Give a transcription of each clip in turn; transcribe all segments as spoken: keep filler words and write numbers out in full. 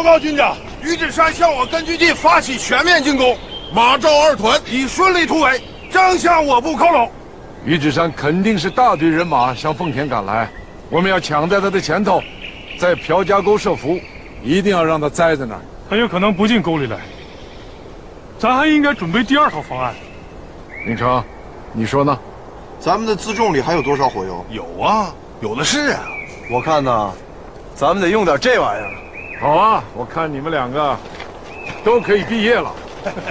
告军长，于志山向我根据地发起全面进攻，马赵二团已顺利突围，正向我部靠拢。 于志山肯定是大队人马向奉田赶来，我们要抢在他的前头，在朴家沟设伏，一定要让他栽在那儿。 他有可能不进沟里来，咱还应该准备第二套方案。 宁成，你说呢？ 咱们的辎重里还有多少火油？ 有啊，有的是啊。 我看呐，咱们得用点这玩意儿。 好啊，我看你们两个都可以毕业了。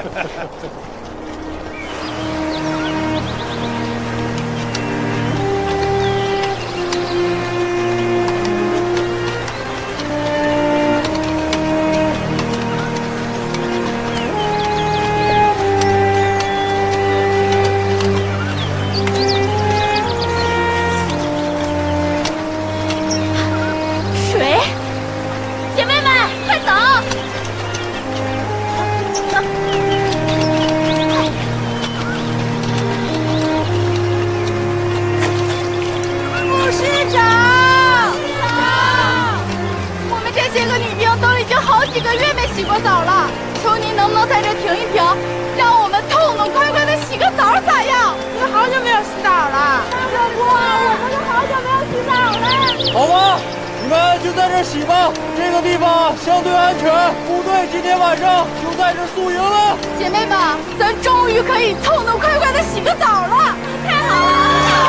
洗过澡了，求您能不能在这停一停，让我们痛痛快快的洗个澡咋样？我们好久没有洗澡了，大哥，我们都好久没有洗澡了。 好吧，你们就在这洗吧，这个地方相对安全。部队今天晚上就在这宿营了。 姐妹们，咱终于可以痛痛快快的洗个澡了，太好了！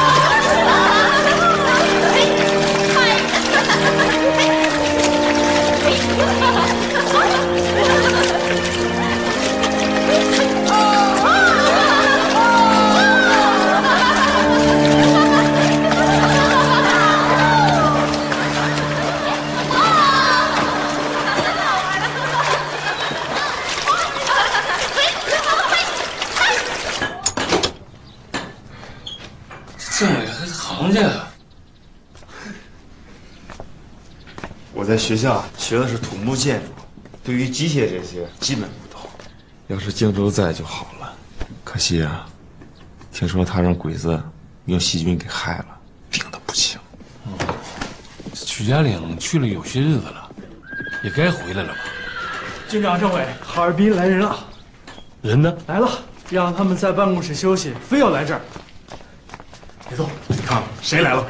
政委还行家呀！ 我在学校学的是土木建筑，对于机械这些基本不懂。要是荆州在就好了，可惜啊，听说他让鬼子用细菌给害了，病得不轻。 嗯，曲家岭去了有些日子了，也该回来了吧？ 军长、政委，哈尔滨来人了。 人呢？ 来了，让他们在办公室休息，非要来这儿。别动，你看谁来了？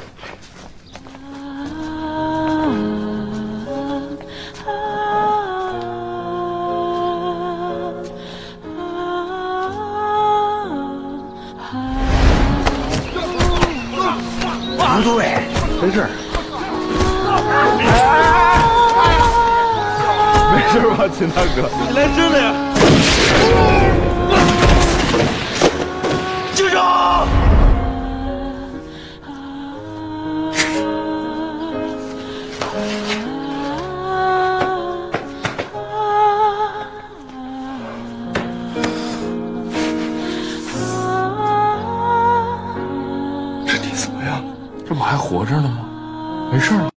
吴督委，没事。没事吧，秦大哥？ 你来真的呀？警长！ 身体怎么样？这不还活着呢吗？没事了。